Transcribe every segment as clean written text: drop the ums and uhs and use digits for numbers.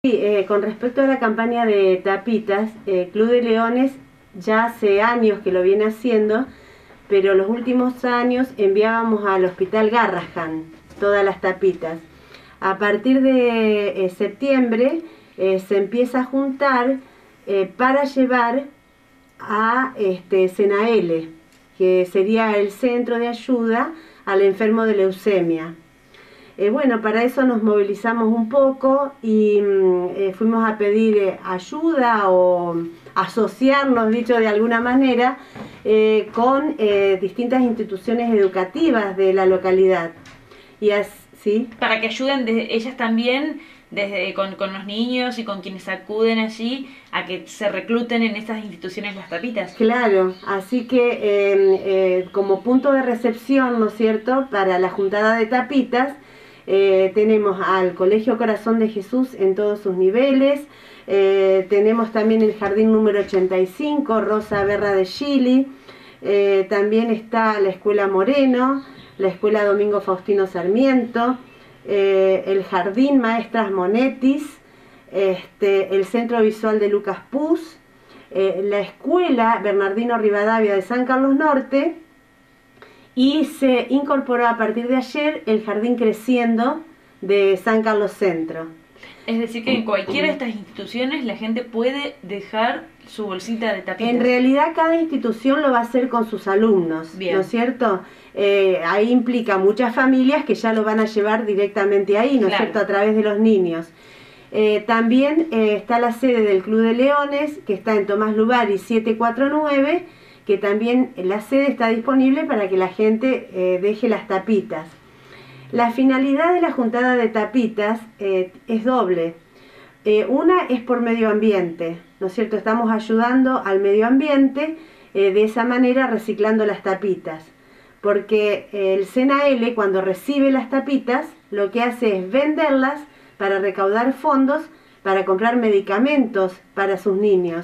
Con respecto a la campaña de tapitas, Club de Leones ya hace años que lo viene haciendo, pero los últimos años enviábamos al Hospital Garrahan todas las tapitas. A partir de septiembre se empieza a juntar para llevar a CENAEL, que sería el centro de ayuda al enfermo de leucemia. Bueno, para eso nos movilizamos un poco y fuimos a pedir ayuda o asociarnos, dicho de alguna manera, con distintas instituciones educativas de la localidad. Y así, para que ayuden ellas también con los niños y con quienes acuden allí a que se recluten en estas instituciones las tapitas. Claro, así que como punto de recepción, ¿no es cierto?, para la juntada de tapitas, tenemos al Colegio Corazón de Jesús en todos sus niveles, tenemos también el jardín número 85, Rosa Berra de Chili, también está la Escuela Moreno, la Escuela Domingo Faustino Sarmiento, el Jardín Maestras Monetis, el Centro Visual de Lucas Puz, la Escuela Bernardino Rivadavia de San Carlos Norte, y se incorporó a partir de ayer el Jardín Creciendo de San Carlos Centro. Es decir, que en cualquiera de estas instituciones la gente puede dejar su bolsita de tapitas. En realidad cada institución lo va a hacer con sus alumnos, bien, ¿no es cierto? Ahí implica muchas familias que ya lo van a llevar directamente ahí, ¿no es cierto?, a través de los niños. También está la sede del Club de Leones, que está en Tomás Lubari 749, que también la sede está disponible para que la gente deje las tapitas. La finalidad de la juntada de tapitas es doble. Una es por medio ambiente, ¿no es cierto? Estamos ayudando al medio ambiente de esa manera reciclando las tapitas. Porque el CENAEL, cuando recibe las tapitas, lo que hace es venderlas para recaudar fondos para comprar medicamentos para sus niños.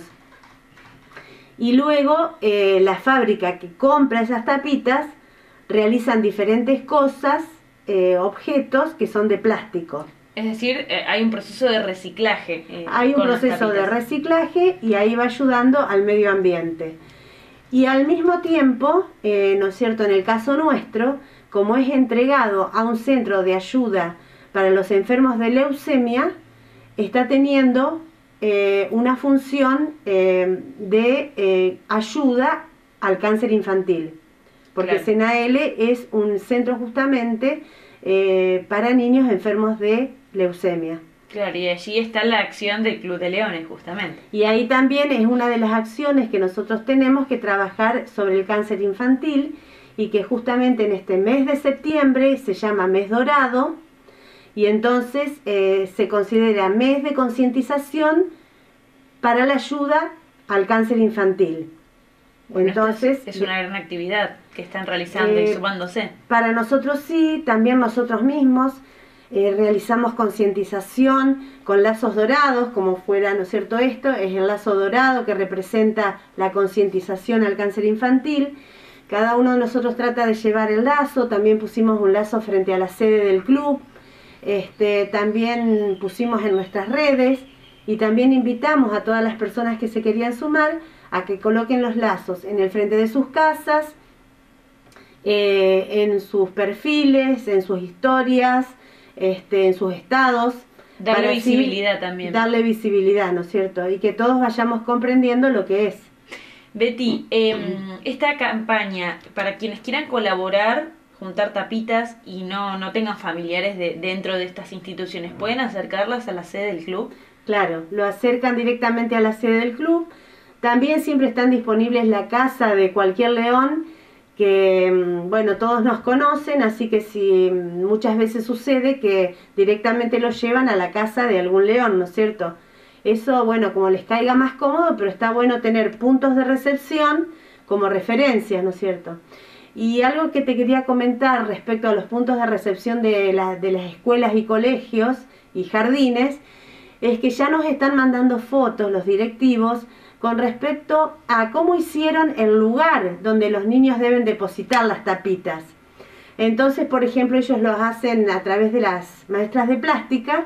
Y luego la fábrica que compra esas tapitas realizan diferentes cosas, objetos que son de plástico. Es decir, hay un proceso de reciclaje. Hay un proceso de reciclaje y ahí va ayudando al medio ambiente. Y al mismo tiempo, ¿no es cierto?, en el caso nuestro, como es entregado a un centro de ayuda para los enfermos de leucemia, está teniendo una función de ayuda al cáncer infantil. Porque claro, CENAEL es un centro justamente para niños enfermos de leucemia. Claro, y allí está la acción del Club de Leones, justamente. Y ahí también es una de las acciones que nosotros tenemos que trabajar sobre el cáncer infantil, y que justamente en este mes de septiembre se llama Mes Dorado, y entonces se considera mes de concientización para la ayuda al cáncer infantil. Bueno, entonces es una gran actividad que están realizando y sumándose. Para nosotros sí, también nosotros mismos realizamos concientización con lazos dorados, como fuera, ¿no es cierto? Esto es el lazo dorado que representa la concientización al cáncer infantil. Cada uno de nosotros trata de llevar el lazo. También pusimos un lazo frente a la sede del club, también pusimos en nuestras redes, y también invitamos a todas las personas que se querían sumar a que coloquen los lazos en el frente de sus casas, en sus perfiles, en sus historias, en sus estados. Darle visibilidad también. Darle visibilidad, ¿no es cierto? Y que todos vayamos comprendiendo lo que es. Betty, esta campaña, para quienes quieran colaborar, juntar tapitas y no tengan familiares dentro de estas instituciones, ¿pueden acercarlas a la sede del club? Claro, lo acercan directamente a la sede del club. También siempre están disponibles la casa de cualquier león, que bueno, todos nos conocen, así que si muchas veces sucede que directamente los llevan a la casa de algún león, ¿no es cierto? Eso, bueno, como les caiga más cómodo, pero está bueno tener puntos de recepción como referencias, ¿no es cierto? Y algo que te quería comentar respecto a los puntos de recepción de las escuelas y colegios y jardines, es que ya nos están mandando fotos los directivos con respecto a cómo hicieron el lugar donde los niños deben depositar las tapitas. Entonces, por ejemplo, ellos lo hacen a través de las maestras de plástica,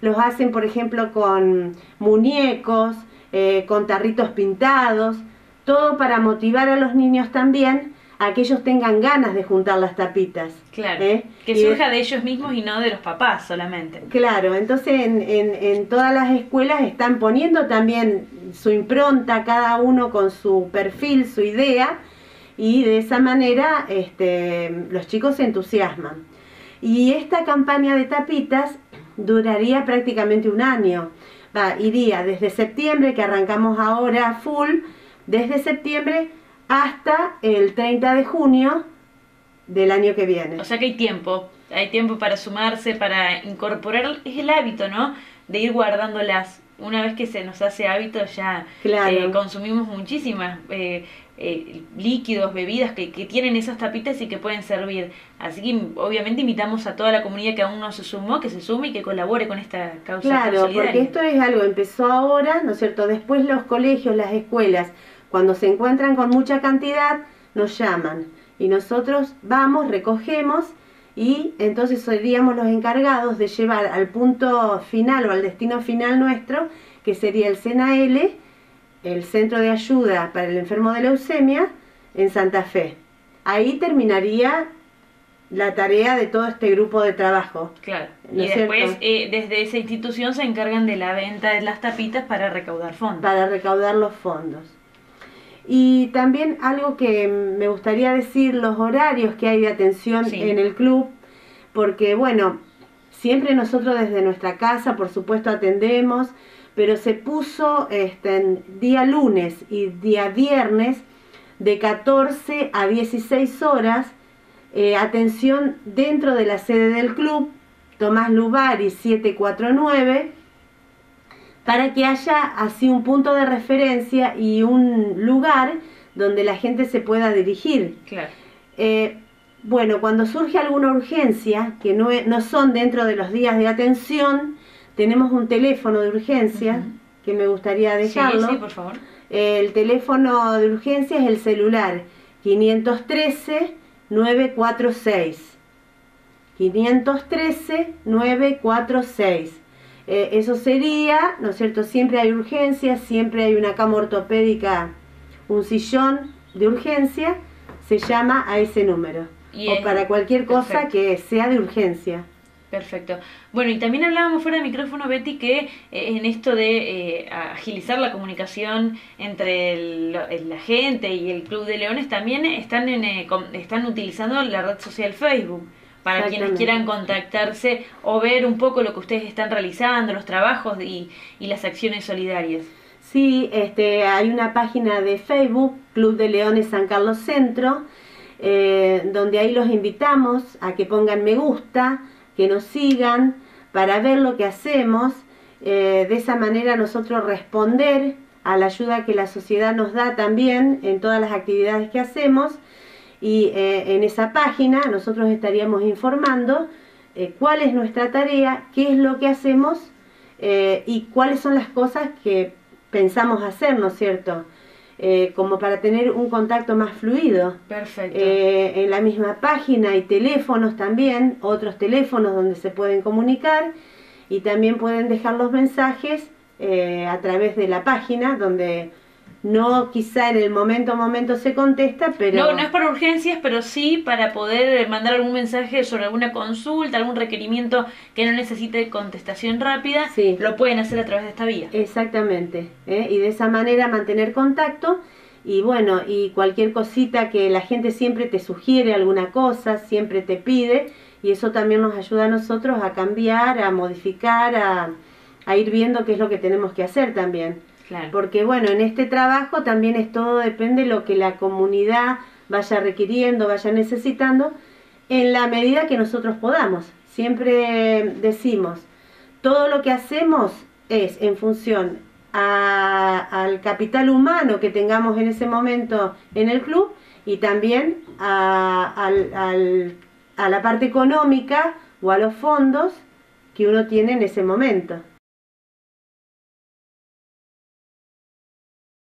los hacen por ejemplo con muñecos, con tarritos pintados, todo para motivar a los niños también a que ellos tengan ganas de juntar las tapitas. Claro, que surja de ellos mismos y no de los papás solamente. Claro, entonces en todas las escuelas están poniendo también su impronta, cada uno con su perfil, su idea, y de esa manera los chicos se entusiasman. Y esta campaña de tapitas duraría prácticamente un año. Iría desde septiembre, que arrancamos ahora full, desde septiembre hasta el 30 de junio del año que viene. O sea que hay tiempo para sumarse, para incorporar, es el hábito, ¿no? De ir guardándolas. Una vez que se nos hace hábito ya claro. Consumimos muchísimas líquidos, bebidas que tienen esas tapitas y que pueden servir. Así que obviamente invitamos a toda la comunidad que aún no se sumó, que se sume y que colabore con esta causa. Claro, porque esto es algo, empezó ahora, ¿no es cierto? Después los colegios, las escuelas, cuando se encuentran con mucha cantidad, nos llaman y nosotros vamos, recogemos y entonces seríamos los encargados de llevar al punto final o al destino final nuestro, que sería el CENAL, el Centro de Ayuda para el Enfermo de Leucemia, en Santa Fe. Ahí terminaría la tarea de todo este grupo de trabajo. Claro, ¿no? Y después desde esa institución se encargan de la venta de las tapitas para recaudar fondos. Para recaudar los fondos. Y también algo que me gustaría decir, los horarios que hay de atención en el club, porque bueno, siempre nosotros desde nuestra casa, por supuesto, atendemos, pero se puso día lunes y día viernes de 14 a 16 horas, atención dentro de la sede del club, Tomás Lubari 749, para que haya así un punto de referencia y un lugar donde la gente se pueda dirigir. Claro. Bueno, cuando surge alguna urgencia, que no son dentro de los días de atención, tenemos un teléfono de urgencia, que me gustaría dejarlo. Sí, por favor. El teléfono de urgencia es el celular 513-946. 513-946. Eso sería, ¿no es cierto? Siempre hay urgencias, siempre hay una cama ortopédica, un sillón de urgencia, se llama a ese número. O para cualquier cosa que sea de urgencia. Perfecto. Bueno, y también hablábamos fuera de micrófono, Betty, que en esto de agilizar la comunicación entre la gente y el Club de Leones, también están utilizando la red social Facebook. Para quienes quieran contactarse o ver un poco lo que ustedes están realizando, los trabajos y las acciones solidarias. Sí, hay una página de Facebook, Club de Leones San Carlos Centro, donde ahí los invitamos a que pongan me gusta, que nos sigan, para ver lo que hacemos. De esa manera nosotros responder a la ayuda que la sociedad nos da también en todas las actividades que hacemos. Y en esa página nosotros estaríamos informando cuál es nuestra tarea, qué es lo que hacemos y cuáles son las cosas que pensamos hacer, ¿no es cierto? Como para tener un contacto más fluido. Perfecto. En la misma página hay teléfonos también, otros teléfonos donde se pueden comunicar y también pueden dejar los mensajes a través de la página, donde no quizá en el momento se contesta, pero... No es para urgencias, pero sí para poder mandar algún mensaje sobre alguna consulta, algún requerimiento que no necesite contestación rápida, sí, lo pueden hacer a través de esta vía. Exactamente, y de esa manera mantener contacto, y bueno, y cualquier cosita que la gente siempre te sugiere alguna cosa, siempre te pide, y eso también nos ayuda a nosotros a cambiar, a modificar, a ir viendo qué es lo que tenemos que hacer también. Claro. Porque bueno, en este trabajo también todo depende de lo que la comunidad vaya requiriendo, vaya necesitando, en la medida que nosotros podamos. Siempre decimos, todo lo que hacemos es en función al capital humano que tengamos en ese momento en el club y también a la parte económica o a los fondos que uno tiene en ese momento.